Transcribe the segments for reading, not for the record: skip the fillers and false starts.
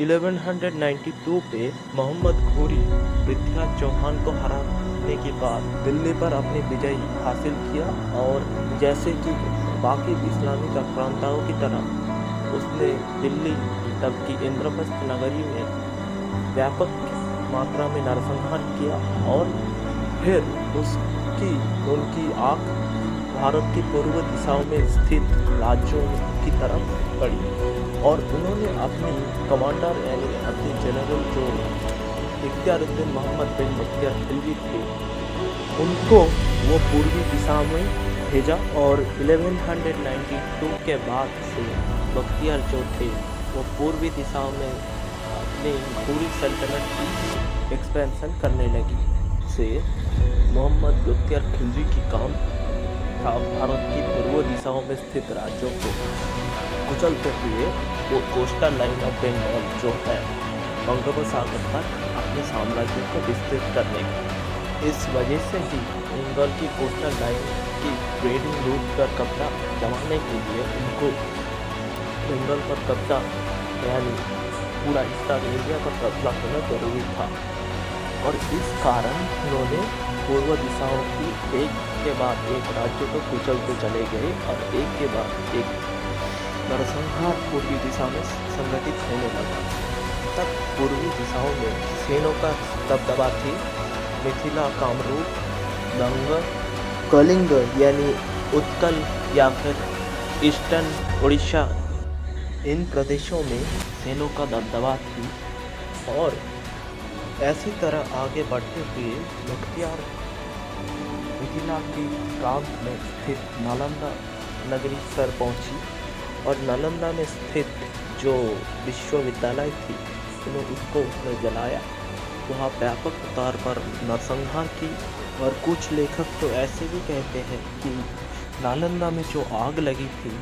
1192 पे मोहम्मद घोरी पृथ्वीराज चौहान को हराने के बाद दिल्ली पर अपनी विजय हासिल किया और जैसे कि बाकी इस्लामिक आक्रांताओं की तरह उसने दिल्ली तब की इंद्रप्रस्थ नगरी में व्यापक मात्रा में नरसंहार किया और फिर उनकी आंख भारत की पूर्व दिशाओं में स्थित राज्यों की तरफ पड़ी और उन्होंने अपनी कमांडर यानी अपने जनरल जो इख्तियारुद्दीन मोहम्मद बिन बख्तियार खिलजी थे उनको वो पूर्वी दिशा में भेजा और 1192 के बाद से बख्तियार जो थे वो पूर्वी दिशा में अपनी पूरी सल्तनत की एक्सपेंशन करने लगी से मोहम्मद बख्तियार खिलजी की काम था भारत की पूर्व दिशाओं में स्थित राज्यों को कुचलते हुए वो कोस्टल लाइन ऑफ बंगाल जो है बंगोपसागर तक अपने साम्राज्य को विस्तृत करने का। इस वजह से ही बंगाल की कोस्टल लाइन की ट्रेडिंग रूट पर कब्जा जमाने के लिए उनको बंगाल पर कब्जा यानी पूरा ईस्टर्न इंडिया पर कब्जा होना जरूरी था और इस कारण उन्होंने पूर्व दिशाओं की एक के बाद एक राज्य को कुचलते चले गए और एक के बाद एक नरसंहार पूर्वी दिशा में संगठित होने लगा। तब पूर्वी दिशाओं में सेनों का दबदबा थी। मिथिला, कामरूप, गंग, कलिंग यानी उत्कल या फिर ईस्टर्न उड़ीसा इन प्रदेशों में सेनों का दबदबा थी और ऐसी तरह आगे बढ़ते हुए बख्तियार मिथिला की प्रांत में स्थित नालंदा नगरी पर पहुंची और नालंदा में स्थित जो विश्वविद्यालय थी उसको उसने जलाया। वहाँ व्यापक तौर पर नरसंहार की और कुछ लेखक तो ऐसे भी कहते हैं कि नालंदा में जो आग लगी थी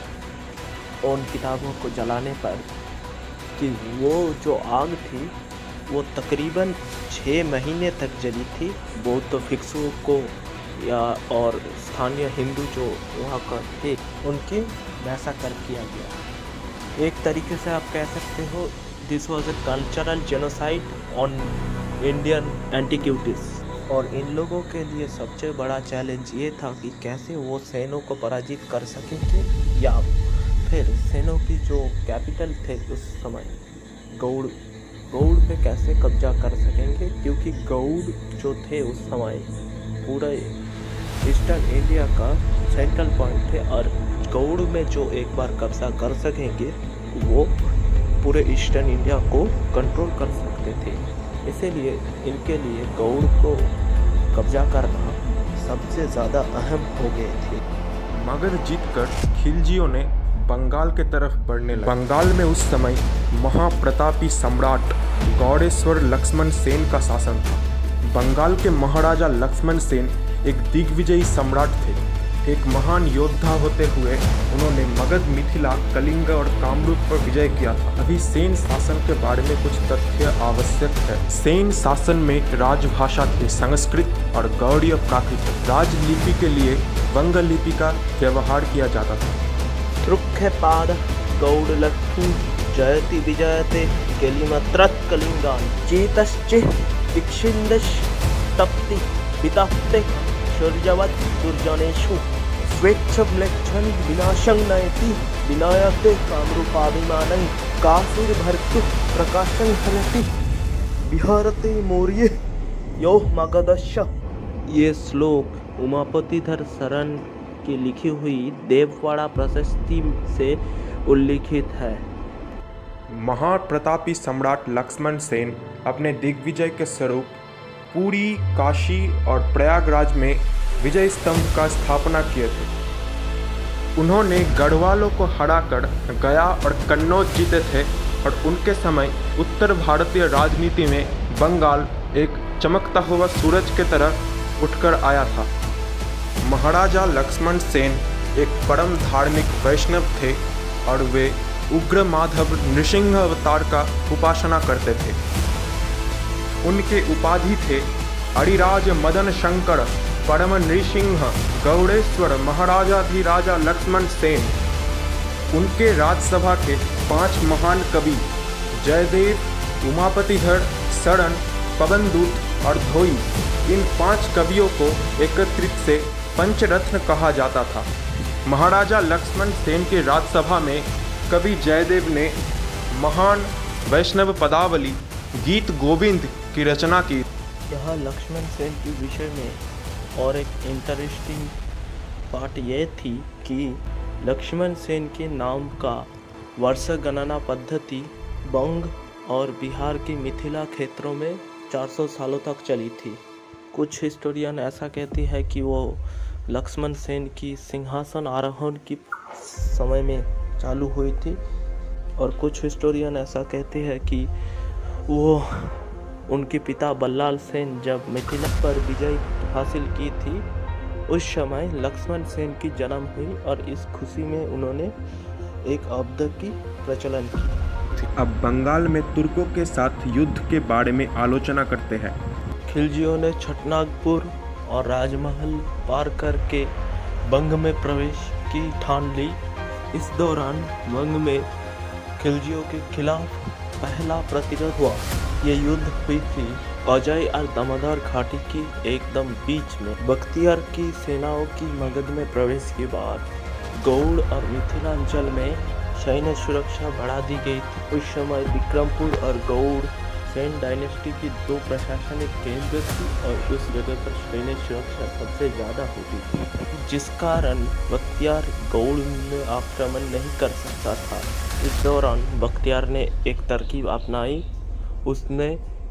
उन किताबों को जलाने पर कि वो जो आग थी वो तकरीबन 6 महीने तक जली थी। बौद्ध भिक्षुओं को या और स्थानीय हिंदू जो वहाँ का थे उनकी मैसाकर किया गया। एक तरीके से आप कह सकते हो this was a cultural genocide on Indian antiquities. और इन लोगों के लिए सबसे बड़ा चैलेंज ये था कि कैसे वो सेनों को पराजित कर सकेंगे या फिर सेनों की जो कैपिटल थे उस समय गौड़ पे कैसे कब्जा कर सकेंगे, क्योंकि गौड़ जो थे उस समय पूरा ईस्टर्न इंडिया का सेंट्रल पॉइंट थे और गौड़ में जो एक बार कब्जा कर सकेंगे वो पूरे ईस्टर्न इंडिया को कंट्रोल कर सकते थे। इसीलिए इनके लिए गौड़ को कब्जा करना सबसे ज़्यादा अहम हो गए थे। मगध जीतकर खिलजियों ने बंगाल के तरफ बढ़ने लगे। बंगाल में उस समय महाप्रतापी सम्राट गौड़ेश्वर लक्ष्मण सेन का शासन था। बंगाल के महाराजा लक्ष्मण सेन एक दिग्विजयी सम्राट थे। एक महान योद्धा होते हुए उन्होंने मगध, मिथिला, कलिंग और कामरूप पर विजय किया था। अभी सेन शासन के बारे में कुछ तथ्य आवश्यक है। सेन शासन में राजभाषा थे संस्कृत और गौड़ीय प्राकृत। राजलिपि के लिए वंग लिपि का व्यवहार किया जाता था। रुक्षपाद गौड़ लक्ष्मी जयति विजयते केलिमत्रत कलिंगान चेतश्चे इक्षिंदश तप्ति वितप्ते शौर्यवत् दुर्जनेषु स्वेच्छम्लेच्छन् विनाशं नयति विनायते कामरूपाभिमानं कासुरभर्तु प्रकाशं हरति विहरते मौर्ये यो मगधस्य। ये श्लोक उमापतिधर शरण की लिखी हुई देववाड़ा प्रशस्ति से उल्लिखित है। महाप्रतापी सम्राट लक्ष्मण सेन अपने दिग्विजय के स्वरूप पूरी, काशी और प्रयागराज में विजय स्तंभ का स्थापना किए थे। उन्होंने गढ़वालों को हराकर गया और कन्नौज जीते थे और उनके समय उत्तर भारतीय राजनीति में बंगाल एक चमकता हुआ सूरज के तरह उठकर आया था। महाराजा लक्ष्मण सेन एक परम धार्मिक वैष्णव थे और वे उग्र माधव नृसिंह अवतार का उपासना करते थे। उनके उपाधि थे अरिराज मदन शंकर परम नृसिंह गौड़ेश्वर महाराजाधिराजा लक्ष्मण सेन। उनके राजसभा के 5 महान कवि जयदेव, उमापतिधर, सड़न, पवनदूत और धोई, इन 5 कवियों को एकत्रित से पंचरत्न कहा जाता था। महाराजा लक्ष्मण सेन के राजसभा में कवि जयदेव ने महान वैष्णव पदावली गीत गोविंद की रचना की। यहाँ लक्ष्मण सेन के विषय में और एक इंटरेस्टिंग बात यह थी कि लक्ष्मण सेन के नाम का वर्ष गणना पद्धति बंग और बिहार की मिथिला क्षेत्रों में 400 सालों तक चली थी। कुछ हिस्टोरियन ऐसा कहती है कि वो लक्ष्मण सेन की सिंहासन आरोहण की समय में चालू हुई थी, और कुछ हिस्टोरियन ऐसा कहते हैं कि वो उनके पिता बल्लाल सेन जब मिथिला पर विजय हासिल की थी उस समय लक्ष्मण सेन की जन्म हुई और इस खुशी में उन्होंने एक अब्द की प्रचलन की। अब बंगाल में तुर्कों के साथ युद्ध के बारे में आलोचना करते हैं। खिलजियों ने छटनागपुर और राजमहल पार करके बंग में प्रवेश की ठान ली। इस दौरान बंग में खिलजियों के खिलाफ पहला प्रतिरोध हुआ। ये युद्ध हुई थी अजय और दामोदर घाटी की एकदम बीच में। बख्तियार की सेनाओं की मगध में प्रवेश के बाद गौड़ और मिथिलांचल में सैन्य सुरक्षा बढ़ा दी गई थी। उस समय विक्रमपुर और गौड़ सेन डायनेस्टी की 2 प्रशासनिक केंद्र थी और उस जगह पर सैन्य सुरक्षा सबसे ज़्यादा होती थी, जिस कारण बख्तियार गौड़ में आक्रमण नहीं कर सकता था। इस दौरान बख्तियार ने एक तरकीब अपनाई। उसने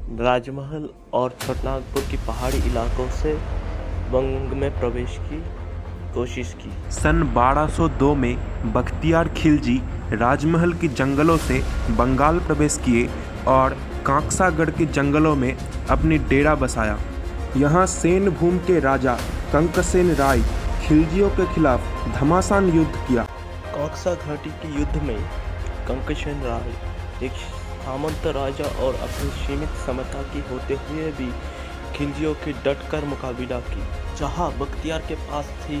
राजमहल और छटनागपुर की पहाड़ी इलाकों से बंग में प्रवेश की कोशिश की। सन 1202 में बख्तियार खिलजी राजमहल के जंगलों से बंगाल प्रवेश किए और कांकसागढ़ के जंगलों में अपनी डेरा बसाया। यहाँ सेन भूमि के राजा कंकसेन राय खिलजियों के खिलाफ घमासान युद्ध किया। कांकसा घाटी के युद्ध में कंकसेन राय एक सामंत राजा और अपनी सीमित क्षमता की होते हुए भी खिलजियों की डटकर मुकाबला की। जहाँ बख्तियार के पास थी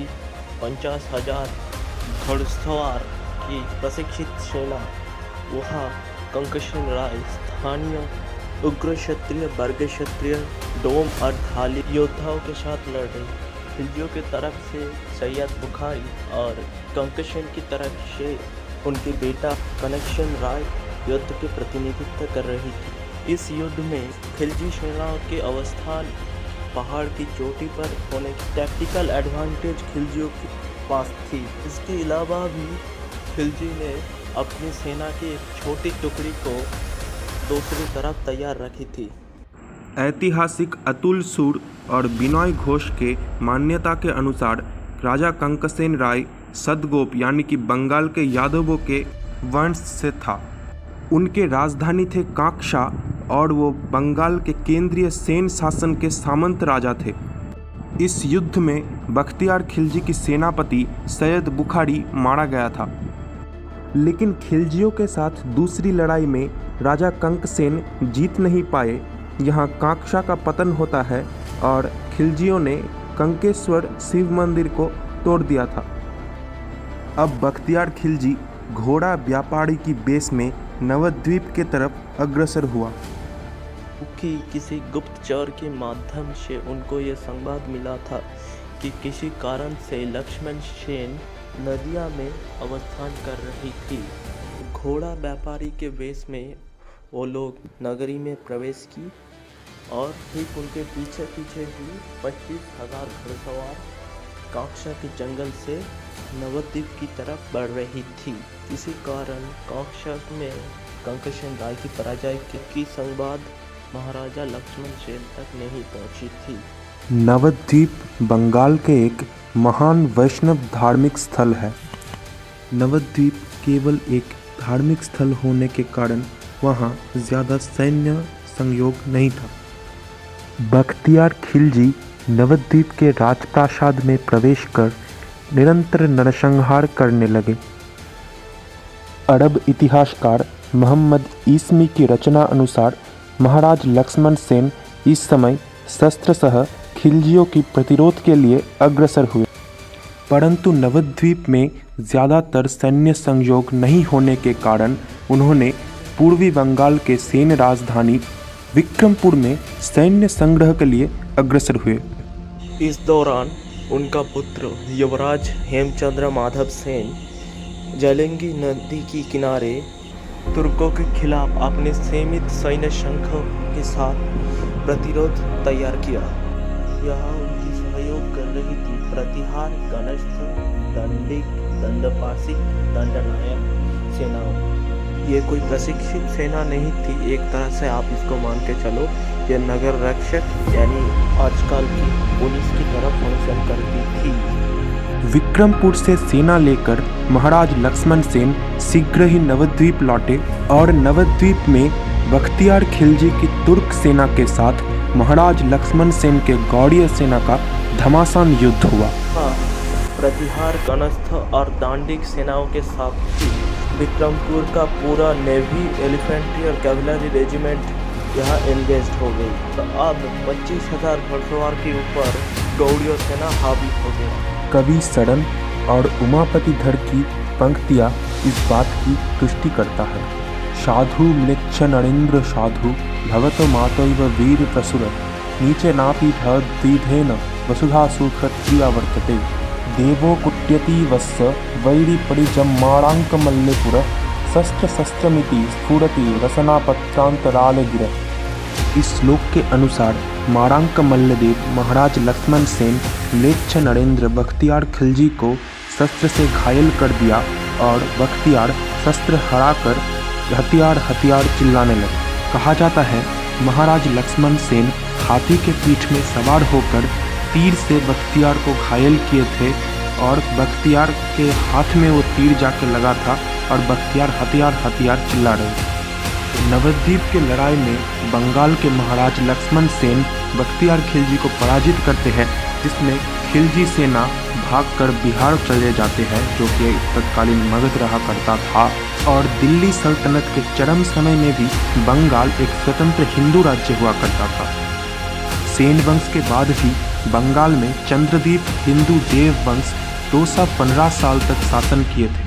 50,000 घुड़सवार की प्रशिक्षित सेना, वहाँ कंकसेन राय स्थानीय उग्र क्षत्रिय, वर्ग क्षत्रिय, डोम और धाली योद्धाओं के साथ लड़ रही। खिलजियों की तरफ से सैयद बुखारी और कंकसेन की तरफ से उनके बेटा कनकसेन राय युद्ध के प्रतिनिधित्व कर रही थी। इस युद्ध में खिलजी सेनाओं के अवस्थान पहाड़ की चोटी पर होने की टैक्टिकल एडवांटेज खिलजियों के पास थी। इसके अलावा भी खिलजी ने अपनी सेना की एक छोटी टुकड़ी को दूसरी तरफ तैयार रखी थी। ऐतिहासिक अतुल सूर और बिनोय घोष के मान्यता के अनुसार राजा कंकसेन राय सदगोप यानी कि बंगाल के यादवों के वंश से था। उनके राजधानी थे कांकसा और वो बंगाल के केंद्रीय सेन शासन के सामंत राजा थे। इस युद्ध में बख्तियार खिलजी की सेनापति सैयद बुखारी मारा गया था, लेकिन खिलजियों के साथ दूसरी लड़ाई में राजा कंकसेन जीत नहीं पाए। यहाँ कांकसा का पतन होता है और खिलजियों ने कंकेश्वर शिव मंदिर को तोड़ दिया था। अब बख्तियार खिलजी घोड़ा व्यापारी की बेस में नवद्वीप के तरफ अग्रसर हुआ कि किसी गुप्तचर के माध्यम से उनको ये संवाद मिला था कि किसी कारण से लक्ष्मण सेन नदिया में अवस्थान कर रही थी। घोड़ा व्यापारी के वेश में वो लोग नगरी में प्रवेश की और ठीक उनके पीछे पीछे ही 25,000 घुड़सवार कांकसा के जंगल से नवद्वीप की तरफ बढ़ रही थी। इसी कारण कांकसा में कंकसेन राय की पराजय की संवाद महाराजा लक्ष्मण सेन तक नहीं पहुंची थी। नवद्वीप बंगाल के एक महान वैष्णव धार्मिक स्थल है। नवद्वीप केवल एक धार्मिक स्थल होने के कारण वहाँ ज़्यादा सैन्य संयोग नहीं था। बख्तियार खिलजी नवद्वीप के राजप्रासाद में प्रवेश कर निरंतर नरसंहार करने लगे। अरब इतिहासकार मोहम्मद ईस्मी की रचना अनुसार महाराज लक्ष्मण सेन इस समय शस्त्र सह खिलजियों की प्रतिरोध के लिए अग्रसर हुए, परंतु नवद्वीप में ज़्यादातर सैन्य संयोग नहीं होने के कारण उन्होंने पूर्वी बंगाल के सेन राजधानी विक्रमपुर में सैन्य संग्रह के लिए अग्रसर हुए। इस दौरान उनका पुत्र युवराज हेमचंद्र माधव सेन जलेंगी नदी के किनारे तुर्कों के खिलाफ अपने सीमित सैन्य संघ के साथ प्रतिरोध तैयार किया। यहाँ उनकी सहयोग कर रही थी प्रतिहार, कनस्थ, दंडिक, दंडपासिक, दंडनायक सेनाओं। ये कोई प्रशिक्षित सेना नहीं थी, एक तरह से आप इसको मान के चलो ये नगर रक्षक यानी आजकल की पुलिस की तरफ फंक्शन करती थी। विक्रमपुर से सेना लेकर महाराज लक्ष्मण सेन शीघ्र ही नवद्वीप लौटे और नवद्वीप में बख्तियार खिलजी की तुर्क सेना के साथ महाराज लक्ष्मण सेन के गौड़ीय सेना का घमासान युद्ध हुआ। हाँ, प्रतिहार, कनस्थ और दांडिक सेनाओं के साथ ही विक्रमपुर का पूरा नेवी, एलिफेंट्री और कैवलरी रेजिमेंट यहाँ एंगेज्ड हो गई। तो अब 25,000 घुड़सवार के ऊपर गौड़ीय सेना हावी हो गई। कवि सड़न और उमापति धर की पंक्तियाँ इस बात की पुष्टि करता है। साधु म्लेच्छ नरेंद्र साधु भवतो मातैव वीर प्रसुर नीचे नापि द्विधेन वसुधा सुक्षत्रिया वर्तते देवो कुट्यति वत्स वैरी परिजम्माणांक मल्लेपुर शस्त्र शस्त्रमिति स्फुरति रसनापत्रांतराल गिर। इस श्लोक के अनुसार मारांक मल्लदेव महाराज लक्ष्मण सेन म्लेच्छ नरेंद्र बख्तियार खिलजी को शस्त्र से घायल कर दिया और बख्तियार शस्त्र हराकर हथियार चिल्लाने लगे। कहा जाता है महाराज लक्ष्मण सेन हाथी के पीठ में सवार होकर तीर से बख्तियार को घायल किए थे और बख्तियार के हाथ में वो तीर जाके लगा था और बख्तियार हथियार चिल्ला रहे थे। नवद्वीप की लड़ाई में बंगाल के महाराज लक्ष्मण सेन बख्तियार खिलजी को पराजित करते हैं, जिसमें खिलजी सेना भागकर बिहार चले जाते हैं, जो कि तत्कालीन मगध रहा करता था। और दिल्ली सल्तनत के चरम समय में भी बंगाल एक स्वतंत्र हिंदू राज्य हुआ करता था। सेन वंश के बाद ही बंगाल में चंद्रदीप हिंदू देव वंश 215 साल तक शासन किए थे।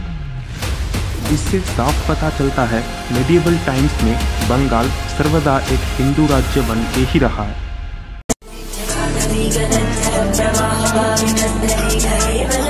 इससे साफ पता चलता है मेडिएवल टाइम्स में बंगाल सर्वदा एक हिंदू राज्य बन के ही रहा है।